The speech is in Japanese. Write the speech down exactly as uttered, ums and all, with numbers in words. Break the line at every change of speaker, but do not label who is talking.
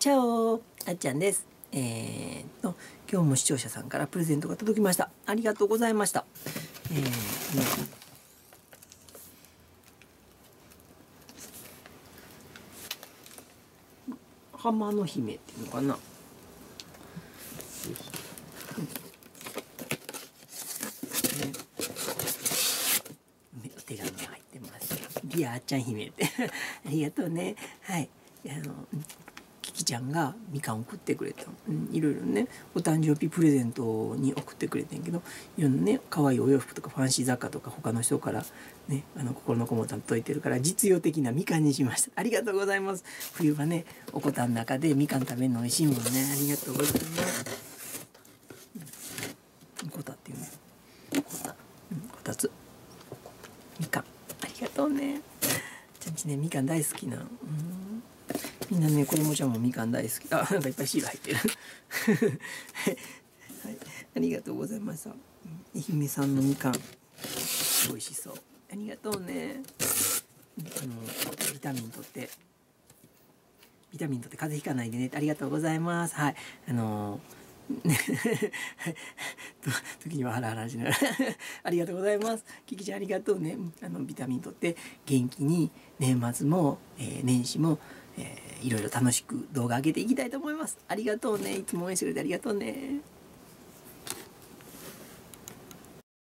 チャオ、あっちゃんです。えー、っと今日も視聴者さんからプレゼントが届きました。ありがとうございました。えー、ね、浜の姫っていうのかな。ね、お手紙が入ってます。リアあっちゃん姫ってありがとうね。はい、あのキキちゃんがみかん送ってくれた、うん、いろいろねお誕生日プレゼントに送ってくれてんけど、いろんなね可愛いお洋服とかファンシー雑貨とか他の人からね、あの心のこもったの届いてるから実用的なみかんにしました。ありがとうございます。冬はねおこたの中でみかん食べるの美味しいもんね。ありがとうございます。うん、こたっていうね、こた、うん、こたつみかん、ありがとうね。ちゃんちねみかん大好きな、うん、みんなね子供ちゃんもみかん大好き。あ、なんかいっぱいシール入ってるはい、ありがとうございました。愛媛さんのみかん美味しそう。ありがとうね。あのビタミンとってビタミンとって風邪ひかないでね。ありがとうございます。はい、あのね時にはハラハラしながらありがとうございます。キキちゃんありがとうね。あのビタミンとって元気に年末も、えー、年始も、えー、いろいろ楽しく動画上げていきたいと思います。ありがとうね。いつも応援してくれてありがとうね。